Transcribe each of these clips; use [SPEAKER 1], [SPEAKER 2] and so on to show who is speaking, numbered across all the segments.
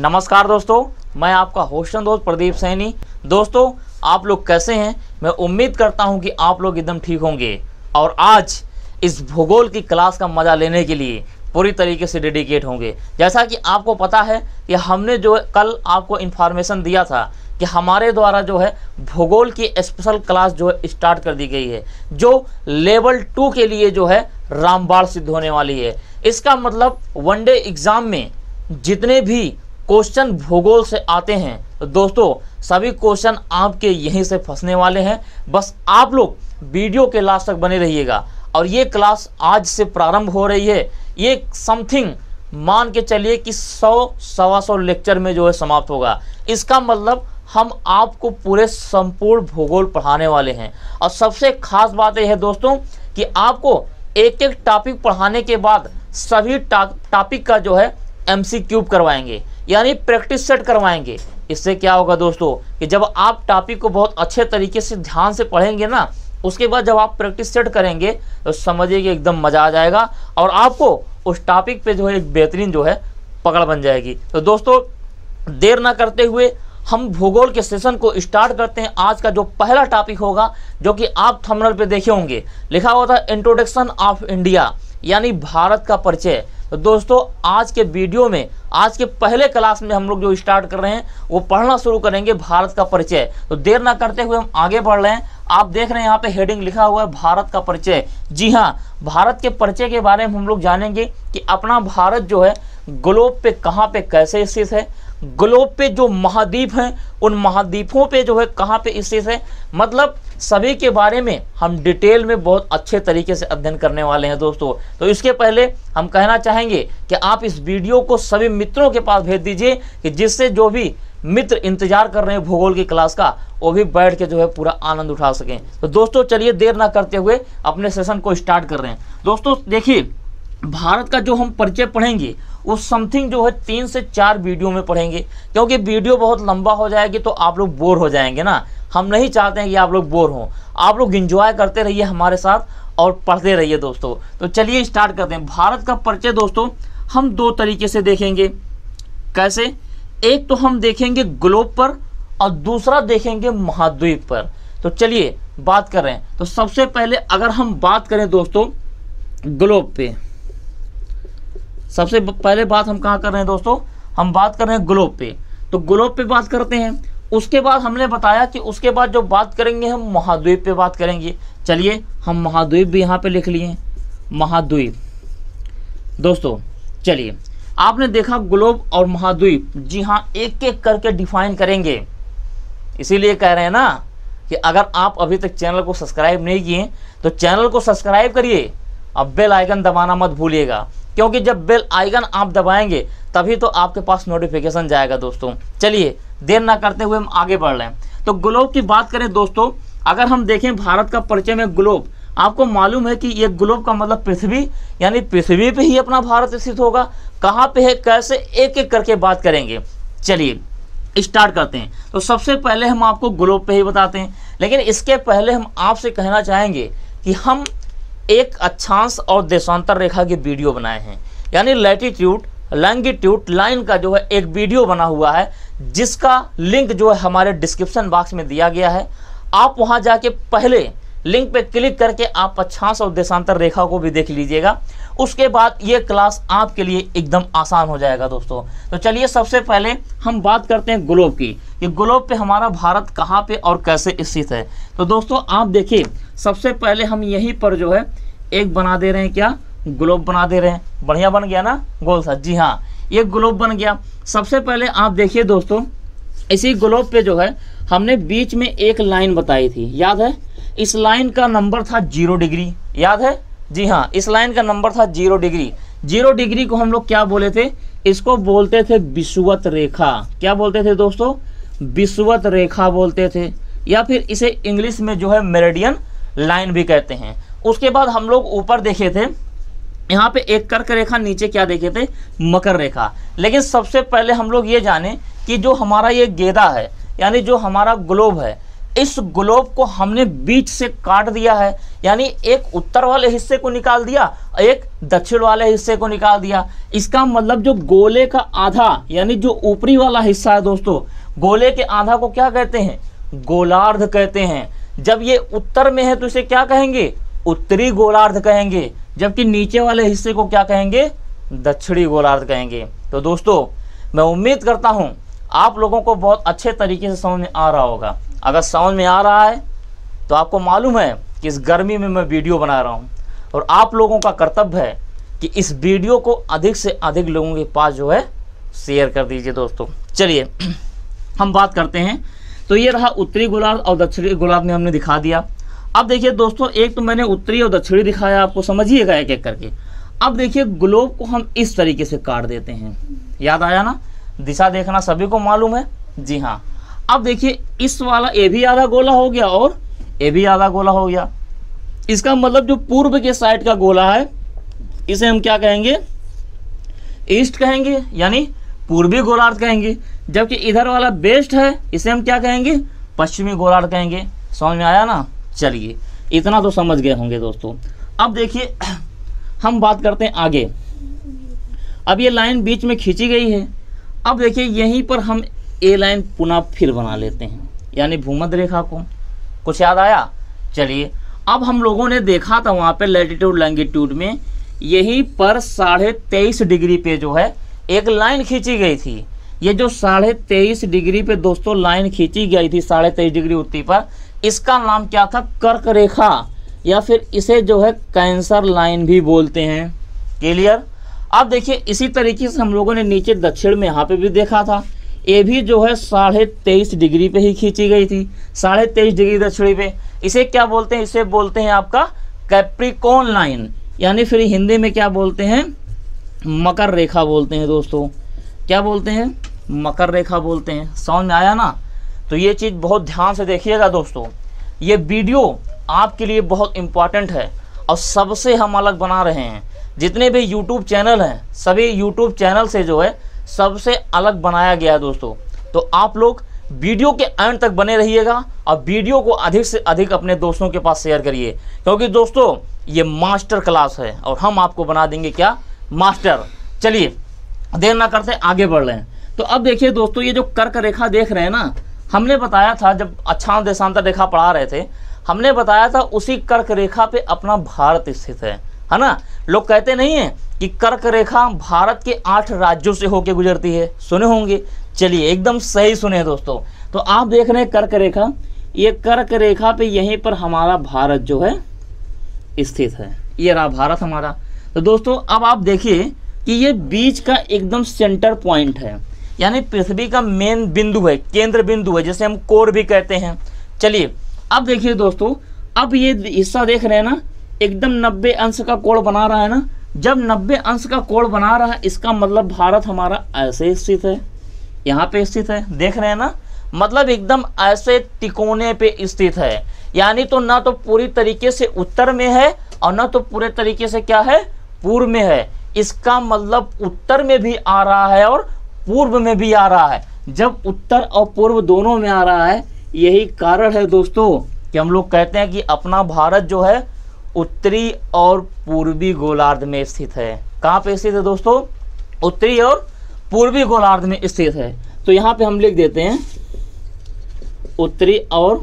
[SPEAKER 1] नमस्कार दोस्तों, मैं आपका होस्टन दोस्त प्रदीप सैनी। दोस्तों, आप लोग कैसे हैं? मैं उम्मीद करता हूं कि आप लोग एकदम ठीक होंगे और आज इस भूगोल की क्लास का मज़ा लेने के लिए पूरी तरीके से डेडिकेट होंगे। जैसा कि आपको पता है कि हमने जो कल आपको इन्फॉर्मेशन दिया था कि हमारे द्वारा जो है भूगोल की स्पेशल क्लास जो है स्टार्ट कर दी गई है, जो लेवल 2 के लिए जो है रामबाण सिद्ध होने वाली है। इसका मतलब वनडे एग्ज़ाम में जितने भी क्वेश्चन भूगोल से आते हैं तो दोस्तों सभी क्वेश्चन आपके यहीं से फंसने वाले हैं। बस आप लोग वीडियो के लास्ट तक बने रहिएगा और ये क्लास आज से प्रारंभ हो रही है। ये समथिंग मान के चलिए कि 100-125 लेक्चर में जो है समाप्त होगा। इसका मतलब हम आपको पूरे संपूर्ण भूगोल पढ़ाने वाले हैं। और सबसे खास बात यह है दोस्तों कि आपको एक एक टॉपिक पढ़ाने के बाद सभी टॉपिक का जो है MCQ करवाएंगे, यानी प्रैक्टिस सेट करवाएंगे। इससे क्या होगा दोस्तों कि जब आप टॉपिक को बहुत अच्छे तरीके से ध्यान से पढ़ेंगे ना, उसके बाद जब आप प्रैक्टिस सेट करेंगे तो समझिए कि एकदम मज़ा आ जाएगा और आपको उस टॉपिक पे जो है एक बेहतरीन जो है पकड़ बन जाएगी। तो दोस्तों देर ना करते हुए हम भूगोल के सेशन को स्टार्ट करते हैं। आज का जो पहला टॉपिक होगा, जो कि आप थंबनेल पे देखे होंगे, लिखा हुआ था इंट्रोडक्शन ऑफ इंडिया, यानी भारत का परिचय। तो दोस्तों आज के वीडियो में, आज के पहले क्लास में हम लोग जो स्टार्ट कर रहे हैं वो पढ़ना शुरू करेंगे भारत का परिचय। तो देर ना करते हुए हम आगे बढ़ रहे हैं। आप देख रहे हैं यहाँ पे हेडिंग लिखा हुआ है भारत का परिचय। जी हाँ, भारत के परिचय के बारे में हम लोग जानेंगे कि अपना भारत जो है ग्लोब पे कहाँ पे कैसे स्थित है, ग्लोब पे जो महाद्वीप हैं उन महाद्वीपों पे जो है कहाँ पे स्थित है, मतलब सभी के बारे में हम डिटेल में बहुत अच्छे तरीके से अध्ययन करने वाले हैं दोस्तों। तो इसके पहले हम कहना चाहेंगे कि आप इस वीडियो को सभी मित्रों के पास भेज दीजिए कि जिससे जो भी मित्र इंतजार कर रहे हैं भूगोल की क्लास का, वो भी बैठ के जो है पूरा आनंद उठा सकें। तो दोस्तों चलिए देर ना करते हुए अपने सेशन को स्टार्ट कर रहे हैं। दोस्तों देखिए, भारत का जो हम परिचय पढ़ेंगे वो समथिंग जो है 3 से 4 वीडियो में पढ़ेंगे, क्योंकि वीडियो बहुत लंबा हो जाएगी तो आप लोग बोर हो जाएंगे ना। हम नहीं चाहते हैं कि आप लोग बोर हों, आप लोग एंजॉय करते रहिए हमारे साथ और पढ़ते रहिए दोस्तों। तो चलिए स्टार्ट करते हैं। भारत का परिचय दोस्तों हम 2 तरीके से देखेंगे। कैसे? एक तो हम देखेंगे ग्लोब पर और दूसरा देखेंगे महाद्वीप पर। तो चलिए बात कर रहे हैं। तो सबसे पहले अगर हम बात करें दोस्तों ग्लोब पे, सबसे पहले बात हम कहाँ कर रहे हैं दोस्तों, हम बात कर रहे हैं ग्लोब पे। तो ग्लोब पे बात करते हैं। उसके बाद हमने बताया कि उसके बाद जो बात करेंगे हम महाद्वीप पे बात करेंगे। चलिए हम महाद्वीप भी यहाँ पे लिख लिए, महाद्वीप। दोस्तों चलिए, आपने देखा ग्लोब और महाद्वीप, जी हाँ, एक एक करके डिफाइन करेंगे। इसीलिए कह रहे हैं ना कि अगर आप अभी तक चैनल को सब्सक्राइब नहीं किए तो चैनल को सब्सक्राइब करिए, अब बेल आइकन दबाना मत भूलिएगा, क्योंकि जब बेल आइकन आप दबाएंगे तभी तो आपके पास नोटिफिकेशन जाएगा दोस्तों। चलिए देर ना करते हुए हम आगे बढ़ रहे हैं। तो ग्लोब की बात करें दोस्तों, अगर हम देखें भारत का परिचय में ग्लोब, आपको मालूम है कि ये ग्लोब का मतलब पृथ्वी, यानी पृथ्वी पे ही अपना भारत स्थित होगा। कहाँ पे है, कैसे, एक एक करके बात करेंगे। चलिए स्टार्ट करते हैं। तो सबसे पहले हम आपको ग्लोब पे ही बताते हैं, लेकिन इसके पहले हम आपसे कहना चाहेंगे कि हम एक अक्षांश और देशांतर रेखा की वीडियो बनाए हैं, यानी लैटिट्यूड लैंगिट्यूड लाइन का जो है एक वीडियो बना हुआ है, जिसका लिंक जो है हमारे डिस्क्रिप्शन बॉक्स में दिया गया है। आप वहां जाके पहले लिंक पे क्लिक करके आप अक्षांश और देशांतर रेखा को भी देख लीजिएगा। उसके बाद ये क्लास आपके लिए एकदम आसान हो जाएगा दोस्तों। तो चलिए सबसे पहले हम बात करते हैं ग्लोब की, कि ग्लोब पे हमारा भारत कहाँ पे और कैसे स्थित है। तो दोस्तों आप देखिए, सबसे पहले हम यहीं पर जो है एक बना दे रहे हैं, क्या ग्लोब बना दे रहे हैं। बढ़िया बन गया ना गोल सा? जी हाँ, ये ग्लोब बन गया। सबसे पहले आप देखिए दोस्तों, इसी ग्लोब पे जो है हमने बीच में एक लाइन बताई थी, याद है? इस लाइन का नंबर था 0 डिग्री, याद है? जी हाँ, इस लाइन का नंबर था 0 डिग्री। 0 डिग्री को हम लोग क्या बोले थे? इसको बोलते थे विषुवत रेखा। क्या बोलते थे दोस्तों? विषुवत रेखा बोलते थे, या फिर इसे इंग्लिश में जो है मेरिडियन लाइन भी कहते हैं। उसके बाद हम लोग ऊपर देखे थे, यहाँ पे एक कर्क रेखा, नीचे क्या देखे थे? मकर रेखा। लेकिन सबसे पहले हम लोग ये जाने कि जो हमारा ये गेदा है, यानी जो हमारा ग्लोब है, इस ग्लोब को हमने बीच से काट दिया है, यानी एक उत्तर वाले हिस्से को निकाल दिया, एक दक्षिण वाले हिस्से को निकाल दिया। इसका मतलब जो गोले का आधा यानी जो ऊपरी वाला हिस्सा है दोस्तों, गोले के आधा को क्या कहते हैं? गोलार्ध कहते हैं। जब ये उत्तर में है तो इसे क्या कहेंगे? उत्तरी गोलार्ध कहेंगे, जबकि नीचे वाले हिस्से को क्या कहेंगे? दक्षिणी गोलार्ध कहेंगे। तो दोस्तों मैं उम्मीद करता हूं आप लोगों को बहुत अच्छे तरीके से समझ में आ रहा होगा। अगर समझ में आ रहा है तो आपको मालूम है कि इस गर्मी में मैं वीडियो बना रहा हूं, और आप लोगों का कर्तव्य है कि इस वीडियो को अधिक से अधिक लोगों के पास जो है शेयर कर दीजिए दोस्तों। चलिए हम बात करते हैं। तो ये रहा उत्तरी गोलार्ध और दक्षिणी गोलार्ध में हमने दिखा दिया। अब देखिए दोस्तों, एक तो मैंने उत्तरी और दक्षिणी दिखाया, आपको समझिएगा एक एक करके। अब देखिए ग्लोब को हम इस तरीके से काट देते हैं। याद आया ना? दिशा देखना सभी को मालूम है। जी हाँ। अब देखिए इस वाला ए भी आधा गोला हो गया और ए भी आधा गोला हो गया। इसका मतलब जो पूर्व के साइड का गोला है इसे हम क्या कहेंगे? ईस्ट कहेंगे, यानी पूर्वी गोलार्ध कहेंगे। जबकि इधर वाला वेस्ट है, इसे हम क्या कहेंगे? पश्चिमी गोलार्ध कहेंगे। समझ में आया ना? चलिए इतना तो समझ गए होंगे दोस्तों। अब देखिए हम बात करते हैं आगे। अब ये लाइन बीच में खींची गई है। अब देखिए यहीं पर हम ए लाइन पुनः फिर बना लेते हैं, यानी भूमध्य रेखा को। कुछ याद आया? चलिए अब हम लोगों ने देखा था वहाँ पे लैटिट्यूड लैंगिट्यूड में यहीं पर 23.5 डिग्री पे जो है एक लाइन खींची गई थी। ये जो 23.5 डिग्री पे दोस्तों लाइन खींची गई थी 23.5 डिग्री उत्तरी पर, इसका नाम क्या था? कर्क रेखा, या फिर इसे जो है कैंसर लाइन भी बोलते हैं। क्लियर? अब देखिए इसी तरीके से हम लोगों ने नीचे दक्षिण में यहाँ पे भी देखा था, ये भी जो है 23.5 डिग्री पे ही खींची गई थी, 23.5 डिग्री दक्षिणी पे। इसे क्या बोलते हैं? इसे बोलते हैं आपका कैप्रिकॉर्न लाइन, यानी फिर हिंदी में क्या बोलते हैं? मकर रेखा बोलते हैं दोस्तों। क्या बोलते हैं? मकर रेखा बोलते हैं। समझ में आया ना? तो ये चीज़ बहुत ध्यान से देखिएगा दोस्तों। ये वीडियो आपके लिए बहुत इम्पॉर्टेंट है और सबसे हम अलग बना रहे हैं। जितने भी YouTube चैनल हैं सभी YouTube चैनल से जो है सबसे अलग बनाया गया है दोस्तों। तो आप लोग वीडियो के अंत तक बने रहिएगा और वीडियो को अधिक से अधिक अपने दोस्तों के पास शेयर करिए, क्योंकि दोस्तों ये मास्टर क्लास है और हम आपको बना देंगे क्या? मास्टर। चलिए देर ना करते आगे बढ़ रहे हैं। तो अब देखिए दोस्तों, ये जो कर्क रेखा देख रहे हैं ना, हमने बताया था जब अक्षांश देशांतर रेखा पढ़ा रहे थे, हमने बताया था उसी कर्क रेखा पे अपना भारत स्थित है ना? लोग कहते नहीं है कि कर्क रेखा भारत के 8 राज्यों से होकर गुजरती है, सुने होंगे। चलिए एकदम सही सुने दोस्तों। तो आप देख रहे हैं कर्क रेखा, ये कर्क रेखा पे यहीं पर हमारा भारत जो है स्थित है। ये रहा भारत हमारा। तो दोस्तों अब आप देखिए कि ये बीच का एकदम सेंटर पॉइंट है, यानी पृथ्वी का मेन बिंदु है, केंद्र बिंदु है, जिसे हम कोर भी कहते हैं। चलिए अब देखिए दोस्तों, अब ये हिस्सा देख रहे हैं ना, एकदम 90 अंश का कोण बना रहा है ना। जब 90 अंश का कोण बना रहा है, इसका मतलब भारत हमारा ऐसे स्थित है, यहाँ पे स्थित है। देख रहे हैं ना? मतलब एकदम ऐसे तिकोने पे स्थित है, यानी तो ना तो पूरी तरीके से उत्तर में है और ना तो पूरे तरीके से क्या है? पूर्व में है। इसका मतलब उत्तर में भी आ रहा है और पूर्व में भी आ रहा है। जब उत्तर और पूर्व दोनों में आ रहा है, यही कारण है दोस्तों कि हम लोग कहते हैं कि अपना भारत जो है उत्तरी और पूर्वी गोलार्ध में स्थित है। कहाँ पे स्थित है दोस्तों? उत्तरी और पूर्वी गोलार्ध में स्थित है। तो यहाँ पे हम लिख देते हैं उत्तरी और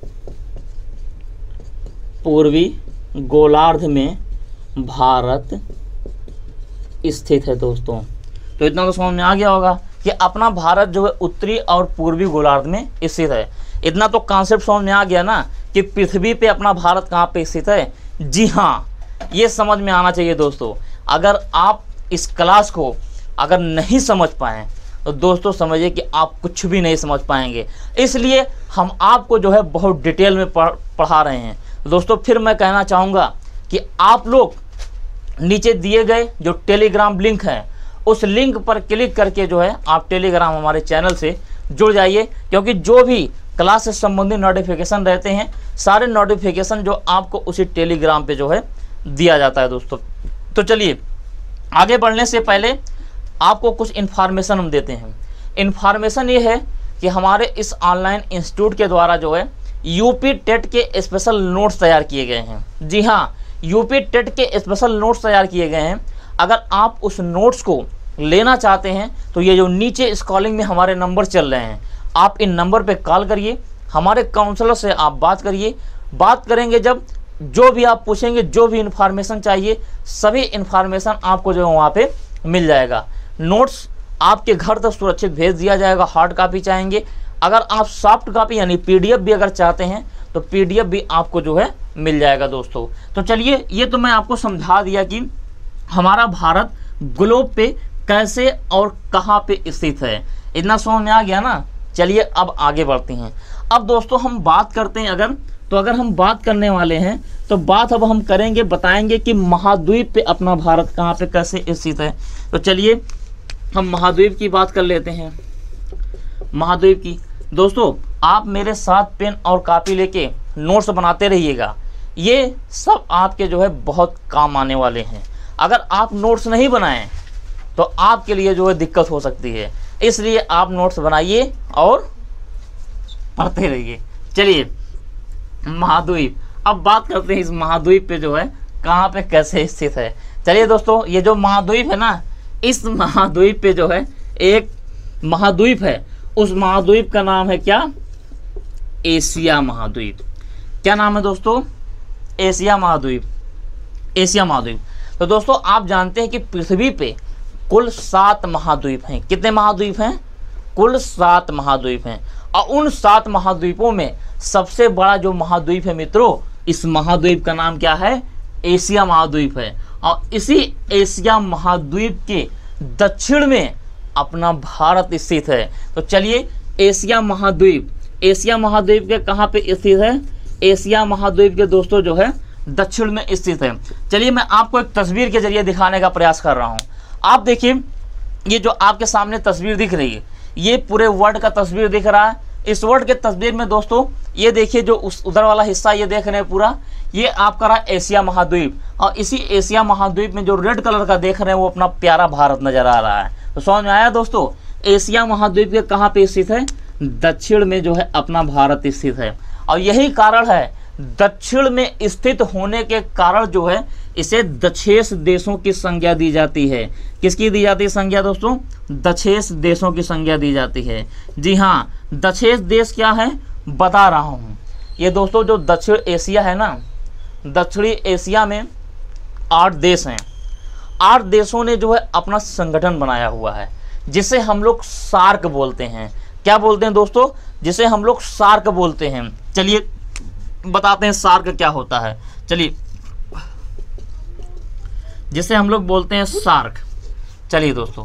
[SPEAKER 1] पूर्वी गोलार्ध में भारत स्थित है दोस्तों। तो इतना तो समझ में आ गया होगा कि अपना भारत जो है उत्तरी और पूर्वी गोलार्ध में स्थित है। इतना तो कॉन्सेप्ट समझ में आ गया ना कि पृथ्वी पे अपना भारत कहाँ पे स्थित है। जी हाँ, ये समझ में आना चाहिए दोस्तों। अगर आप इस क्लास को अगर नहीं समझ पाएँ तो दोस्तों समझिए कि आप कुछ भी नहीं समझ पाएंगे। इसलिए हम आपको जो है बहुत डिटेल में पढ़ा रहे हैं दोस्तों। फिर मैं कहना चाहूँगा कि आप लोग नीचे दिए गए जो टेलीग्राम लिंक है, उस लिंक पर क्लिक करके जो है आप टेलीग्राम हमारे चैनल से जुड़ जाइए, क्योंकि जो भी क्लास से संबंधित नोटिफिकेशन रहते हैं सारे नोटिफिकेशन जो आपको उसी टेलीग्राम पे जो है दिया जाता है दोस्तों। तो चलिए आगे बढ़ने से पहले आपको कुछ इन्फॉर्मेशन हम देते हैं। इन्फॉर्मेशन ये है कि हमारे इस ऑनलाइन इंस्टीट्यूट के द्वारा जो है यूपी टेट के स्पेशल नोट्स तैयार किए गए हैं। जी हाँ, यूपी टेट के स्पेशल नोट्स तैयार किए गए हैं। अगर आप उस नोट्स को लेना चाहते हैं तो ये जो नीचे स्क्रॉलिंग में हमारे नंबर चल रहे हैं, आप इन नंबर पे कॉल करिए, हमारे काउंसलर से आप बात करिए। बात करेंगे जब, जो भी आप पूछेंगे, जो भी इन्फॉर्मेशन चाहिए, सभी इन्फॉर्मेशन आपको जो है वहाँ पे मिल जाएगा। नोट्स आपके घर तक सुरक्षित भेज दिया जाएगा। हार्ड कॉपी चाहेंगे, अगर आप सॉफ्ट कॉपी यानी पीडीएफ भी अगर चाहते हैं तो पीडीएफ भी आपको जो है मिल जाएगा दोस्तों। तो चलिए, ये तो मैं आपको समझा दिया कि हमारा भारत ग्लोब पे कैसे और कहाँ पे स्थित है। इतना समझ में आ गया ना। चलिए अब आगे बढ़ते हैं। अब दोस्तों हम बात करते हैं, अगर हम बात करने वाले हैं तो बात अब हम करेंगे, बताएंगे कि महाद्वीप पे अपना भारत कहाँ पे कैसे स्थित है। तो चलिए हम महाद्वीप की बात कर लेते हैं। महाद्वीप की दोस्तों, आप मेरे साथ पेन और कॉपी लेके नोट्स बनाते रहिएगा। ये सब आपके जो है बहुत काम आने वाले हैं। अगर आप नोट्स नहीं बनाएं तो आपके लिए जो है दिक्कत हो सकती है, इसलिए आप नोट्स बनाइए और पढ़ते रहिए। चलिए महाद्वीप, अब बात करते हैं इस महाद्वीप पे जो है कहाँ पे कैसे स्थित है। चलिए दोस्तों, ये जो महाद्वीप है ना, इस महाद्वीप पे जो है एक महाद्वीप है। उस महाद्वीप का नाम है क्या? एशिया महाद्वीप। क्या नाम है दोस्तों? एशिया महाद्वीप। एशिया महाद्वीप। तो दोस्तों आप जानते हैं कि पृथ्वी पे कुल 7 महाद्वीप हैं। कितने महाद्वीप हैं? कुल 7 महाद्वीप हैं। और उन 7 महाद्वीपों में सबसे बड़ा जो महाद्वीप है मित्रों, इस महाद्वीप का नाम क्या है? एशिया महाद्वीप है। और इसी एशिया महाद्वीप के दक्षिण में अपना भारत स्थित है। तो चलिए एशिया महाद्वीप के कहाँ पे स्थित है? एशिया महाद्वीप के दोस्तों जो है दक्षिण में स्थित है। चलिए मैं आपको एक तस्वीर के जरिए दिखाने का प्रयास कर रहा हूँ। आप देखिए, ये जो आपके सामने तस्वीर दिख रही है, ये पूरे वर्ल्ड का तस्वीर दिख रहा है। इस वर्ल्ड के तस्वीर में दोस्तों ये देखिए, जो उस उधर वाला हिस्सा ये देख रहे हैं पूरा, ये आपका रहा एशिया महाद्वीप। और इसी एशिया महाद्वीप में जो रेड कलर का देख रहे हैं वो अपना प्यारा भारत नजर आ रहा है। तो समझ में आया दोस्तों? एशिया महाद्वीप के कहाँ पे स्थित है? दक्षिण में जो है अपना भारत स्थित है। और यही कारण है, दक्षिण में स्थित होने के कारण जो है इसे दक्षेश देशों की संज्ञा दी जाती है। किसकी दी जाती है संज्ञा दोस्तों? दक्षेश देशों की संज्ञा दी जाती है। जी हाँ, दक्षेश देश क्या है बता रहा हूँ। ये दोस्तों जो दक्षिण एशिया है ना, दक्षिणी एशिया में 8 देश हैं। 8 देशों ने जो है अपना संगठन बनाया हुआ है, जिसे हम लोग सार्क बोलते हैं। क्या बोलते हैं दोस्तों? जिसे हम लोग सार्क बोलते हैं। चलिए बताते हैं सार्क क्या होता है। चलिए, जिसे हम लोग बोलते हैं सार्क। चलिए दोस्तों,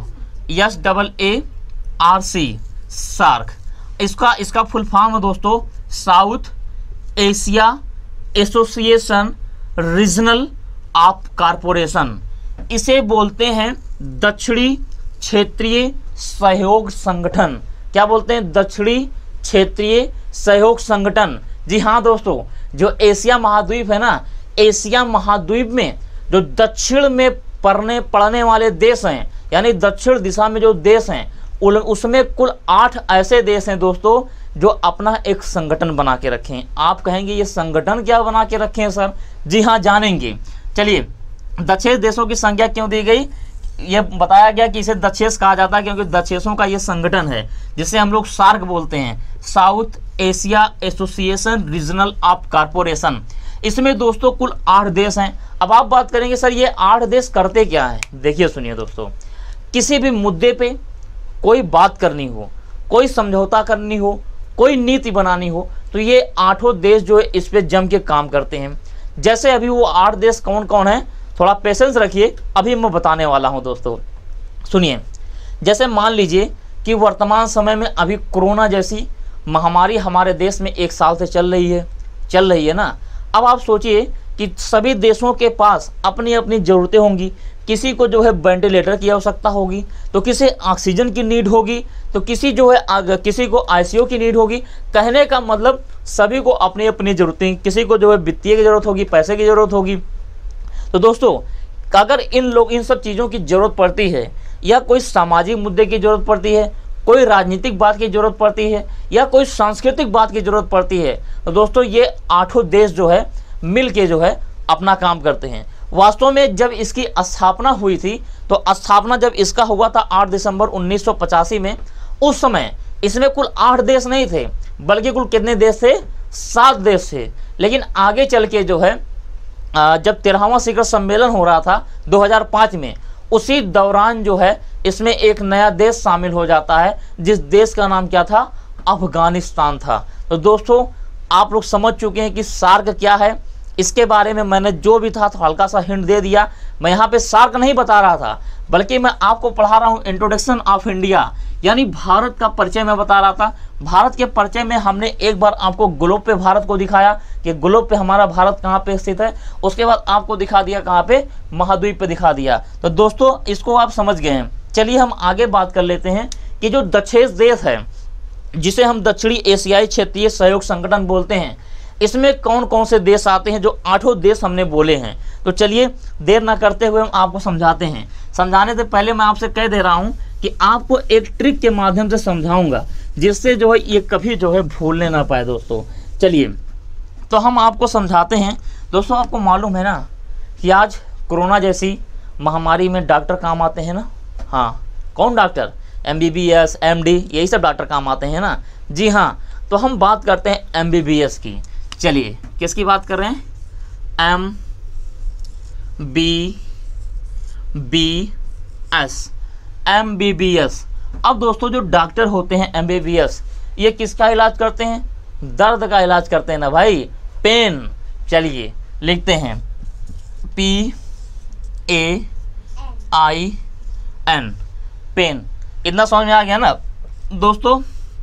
[SPEAKER 1] SAARC सार्क, इसका फुल फॉर्म है दोस्तों south Asia association regional of corporation. इसे बोलते हैं दक्षिणी क्षेत्रीय सहयोग संगठन। क्या बोलते हैं? दक्षिणी क्षेत्रीय सहयोग संगठन। जी हाँ दोस्तों, जो एशिया महाद्वीप है ना, एशिया महाद्वीप में जो दक्षिण में पड़ने वाले देश हैं, यानी दक्षिण दिशा में जो देश हैं, उसमें कुल 8 ऐसे देश हैं दोस्तों जो अपना एक संगठन बना के रखे हैं। आप कहेंगे ये संगठन क्या बना के रखे हैं सर? जी हाँ, जानेंगे। चलिए, दक्षेश देशों की संख्या क्यों दी गई? ये बताया गया कि इसे दक्षेश कहा जाता है क्योंकि दक्षेशों का ये संगठन है, जिसे हम लोग सार्क बोलते हैं, South Asia association regional of corporation. इसमें दोस्तों कुल 8 देश हैं। अब आप बात करेंगे सर ये 8 देश करते क्या है? देखिए सुनिए दोस्तों, किसी भी मुद्दे पे कोई बात करनी हो, कोई समझौता करनी हो, कोई नीति बनानी हो, तो ये 8 देश जो है इस पे जम के काम करते हैं। जैसे अभी वो 8 देश कौन कौन है, थोड़ा पेशेंस रखिए, अभी मैं बताने वाला हूं दोस्तों। सुनिए, जैसे मान लीजिए कि वर्तमान समय में अभी कोरोना जैसी महामारी हमारे देश में 1 साल से चल रही है ना। अब आप सोचिए कि सभी देशों के पास अपनी अपनी ज़रूरतें होंगी। किसी को जो है वेंटिलेटर की आवश्यकता होगी, तो किसी ऑक्सीजन की नीड होगी, तो किसी को आईसीयू की नीड होगी। कहने का मतलब सभी को अपनी अपनी ज़रूरतें, किसी को जो है वित्तीय की ज़रूरत होगी, पैसे की ज़रूरत होगी। तो दोस्तों अगर इन सब चीज़ों की ज़रूरत पड़ती है, या कोई सामाजिक मुद्दे की ज़रूरत पड़ती है, कोई राजनीतिक बात की ज़रूरत पड़ती है या कोई सांस्कृतिक बात की ज़रूरत पड़ती है तो दोस्तों ये 8 देश जो है मिल के जो है अपना काम करते हैं। वास्तव में जब इसकी स्थापना हुई थी तो स्थापना जब इसका हुआ था 8 दिसंबर 1985 में, उस समय इसमें कुल 8 देश नहीं थे बल्कि कुल कितने देश थे? 7 देश थे। लेकिन आगे चल के जो है जब 13वां शिखर सम्मेलन हो रहा था 2005 में, उसी दौरान जो है इसमें एक नया देश शामिल हो जाता है जिस देश का नाम क्या था? अफगानिस्तान था। तो दोस्तों आप लोग समझ चुके हैं कि सार्क क्या है। इसके बारे में मैंने जो भी था तो हल्का सा हिंट दे दिया। मैं यहाँ पे सार्क नहीं बता रहा था बल्कि मैं आपको पढ़ा रहा हूँ इंट्रोडक्शन ऑफ इंडिया, यानी भारत का परिचय मैं बता रहा था। भारत के परिचय में हमने एक बार आपको ग्लोब पे भारत को दिखाया कि ग्लोब पे हमारा भारत कहाँ पे स्थित है। उसके बाद आपको दिखा दिया कहाँ पे? महाद्वीप पे दिखा दिया। तो दोस्तों इसको आप समझ गए हैं। चलिए हम आगे बात कर लेते हैं कि जो दक्षेश देश है जिसे हम दक्षिणी एशियाई क्षेत्रीय सहयोग संगठन बोलते हैं, इसमें कौन कौन से देश आते हैं? जो 8 देश हमने बोले हैं। तो चलिए देर ना करते हुए हम आपको समझाते हैं। समझाने से पहले मैं आपसे कह दे रहा हूं कि आपको एक ट्रिक के माध्यम से समझाऊंगा जिससे जो है ये कभी जो है भूलने ना पाए दोस्तों। चलिए तो हम आपको समझाते हैं। दोस्तों आपको मालूम है ना कि आज कोरोना जैसी महामारी में डॉक्टर काम आते हैं ना? हाँ, कौन डॉक्टर? MBBS MD यही सब डॉक्टर काम आते हैं ना? जी हाँ। तो हम बात करते हैं MBBS की। चलिए किसकी बात कर रहे हैं? MBBS। अब दोस्तों जो डॉक्टर होते हैं MBBS, ये किसका इलाज करते हैं? दर्द का इलाज करते हैं ना भाई, पेन। चलिए लिखते हैं PAIN, पेन। इतना समझ में आ गया ना दोस्तों?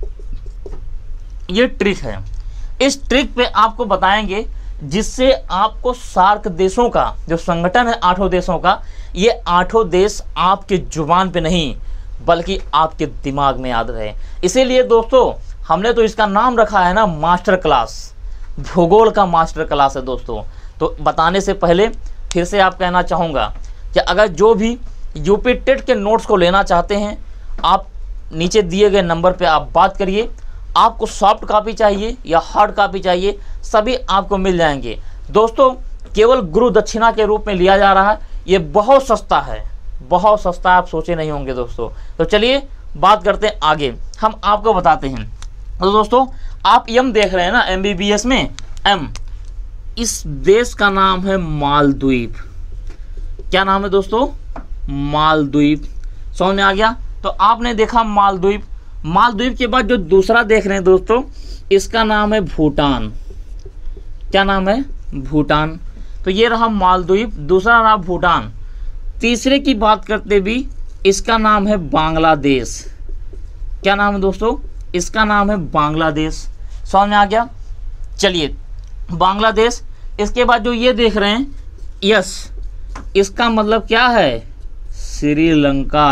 [SPEAKER 1] ये ट्रिक है। इस ट्रिक पे आपको बताएंगे जिससे आपको सार्क देशों का जो संगठन है 8 देशों का, ये 8 देश आपके जुबान पे नहीं बल्कि आपके दिमाग में याद रहे। इसीलिए दोस्तों हमने तो इसका नाम रखा है ना मास्टर क्लास, भूगोल का मास्टर क्लास है दोस्तों। तो बताने से पहले फिर से आप कहना चाहूँगा कि अगर जो भी यूपी टेट के नोट्स को लेना चाहते हैं, आप नीचे दिए गए नंबर पे आप बात करिए। आपको सॉफ्ट कॉपी चाहिए या हार्ड कॉपी चाहिए, सभी आपको मिल जाएंगे दोस्तों। केवल गुरु दक्षिणा के रूप में लिया जा रहा है। ये बहुत सस्ता है, बहुत सस्ता, आप सोचे नहीं होंगे दोस्तों। तो चलिए बात करते हैं आगे, हम आपको बताते हैं। तो दोस्तों आप एम देख रहे हैं ना MBBS में, एम, इस देश का नाम है मालदीव। क्या नाम है दोस्तों? मालदीव। समझ में आ गया? तो आपने देखा मालदीव। मालदीव के बाद जो दूसरा देख रहे हैं दोस्तों, इसका नाम है भूटान। क्या नाम है? भूटान। तो ये रहा मालदीव, दूसरा रहा भूटान। तीसरे की बात करते भी, इसका नाम है बांग्लादेश। क्या नाम है दोस्तों? इसका नाम है बांग्लादेश। समझ में आ गया? चलिए बांग्लादेश। इसके बाद जो ये देख रहे हैं यस, इसका मतलब क्या है? श्रीलंका,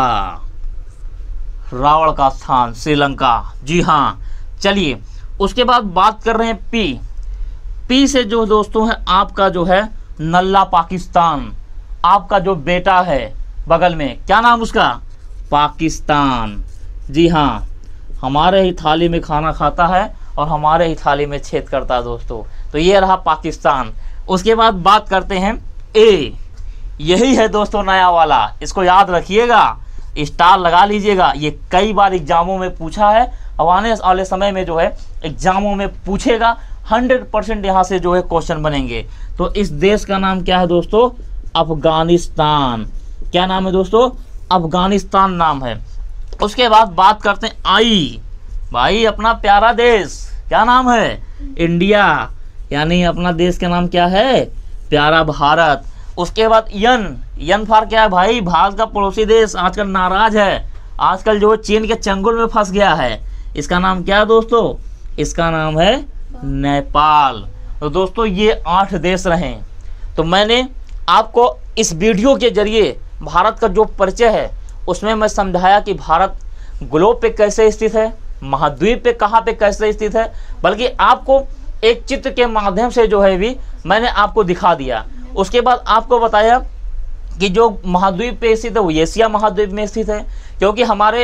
[SPEAKER 1] रावण का स्थान श्रीलंका। जी हाँ। चलिए उसके बाद बात कर रहे हैं पी से जो दोस्तों है आपका जो है नल्ला पाकिस्तान। आपका जो बेटा है बगल में, क्या नाम उसका? पाकिस्तान। जी हाँ, हमारे ही थाली में खाना खाता है और हमारे ही थाली में छेद करता है दोस्तों। तो ये रहा पाकिस्तान। उसके बाद बात करते हैं ए, यही है दोस्तों नया वाला, इसको याद रखिएगा, स्टार लगा लीजिएगा। ये कई बार एग्जामों में पूछा है, अब आने वाले समय में जो है एग्जामों में पूछेगा। 100% यहाँ से जो है क्वेश्चन बनेंगे। तो इस देश का नाम क्या है दोस्तों? अफगानिस्तान। क्या नाम है दोस्तों? अफगानिस्तान नाम है। उसके बाद बात करते हैं आई, भाई अपना प्यारा देश, क्या नाम है? इंडिया। यानी अपना देश का नाम क्या है? प्यारा भारत। उसके बाद यन फॉर क्या है भाई? भारत का पड़ोसी देश आजकल नाराज है, आजकल जो चीन के चंगुल में फंस गया है। इसका नाम क्या है दोस्तों? इसका नाम है नेपाल। तो दोस्तों ये 8 देश रहे। तो मैंने आपको इस वीडियो के जरिए भारत का जो परिचय है उसमें मैं समझाया कि भारत ग्लोब पे कैसे स्थित है, महाद्वीप पे कहाँ पे कैसे स्थित है, बल्कि आपको एक चित्र के माध्यम से जो है भी मैंने आपको दिखा दिया। उसके बाद आपको बताया कि जो महाद्वीप पे स्थित है वो एशिया महाद्वीप में स्थित है, क्योंकि हमारे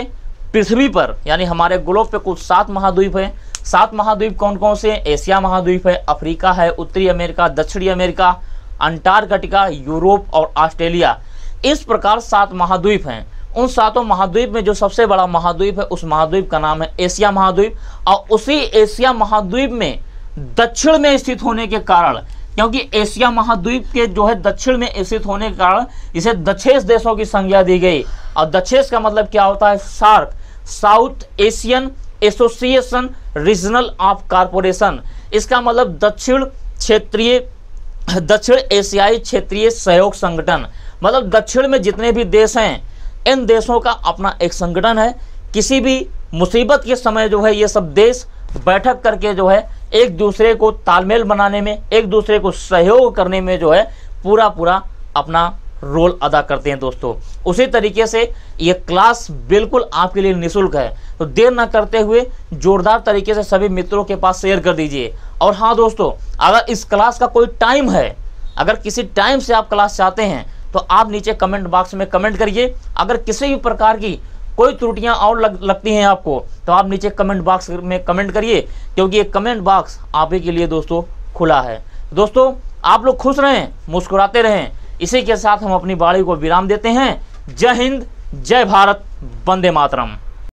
[SPEAKER 1] पृथ्वी पर यानी हमारे ग्लोब पे कुल 7 महाद्वीप हैं। 7 महाद्वीप कौन कौन से हैं? एशिया महाद्वीप है, अफ्रीका है, उत्तरी अमेरिका, दक्षिणी अमेरिका, अंटार्कटिका, यूरोप और ऑस्ट्रेलिया। इस प्रकार 7 महाद्वीप हैं। उन 7 महाद्वीप में जो सबसे बड़ा महाद्वीप है उस महाद्वीप का नाम है एशिया महाद्वीप। और उसी एशिया महाद्वीप में दक्षिण में स्थित होने के कारण, क्योंकि एशिया महाद्वीप के जो है दक्षिण में स्थित होने के कारण इसे दक्षेश देशों की संज्ञा दी गई। और दक्षेश का मतलब क्या होता है? SAARC, South Asian association regional of corporation. इसका मतलब दक्षिण एशियाई क्षेत्रीय सहयोग संगठन। मतलब दक्षिण में जितने भी देश हैं इन देशों का अपना एक संगठन है। किसी भी मुसीबत के समय जो है ये सब देश बैठक करके जो है एक दूसरे को तालमेल बनाने में, एक दूसरे को सहयोग करने में जो है पूरा अपना रोल अदा करते हैं दोस्तों। उसी तरीके से ये क्लास बिल्कुल आपके लिए निःशुल्क है, तो देर ना करते हुए जोरदार तरीके से सभी मित्रों के पास शेयर कर दीजिए। और हाँ दोस्तों, अगर इस क्लास का कोई टाइम है, अगर किसी टाइम से आप क्लास चाहते हैं तो आप नीचे कमेंट बॉक्स में कमेंट करिए। अगर किसी भी प्रकार की कोई त्रुटियां और लगती हैं आपको तो आप नीचे कमेंट बॉक्स में कमेंट करिए, क्योंकि ये कमेंट बॉक्स आप ही के लिए दोस्तों खुला है। दोस्तों आप लोग खुश रहें, मुस्कुराते रहें। इसी के साथ हम अपनी वाणी को विराम देते हैं। जय हिंद, जय भारत, वंदे मातरम।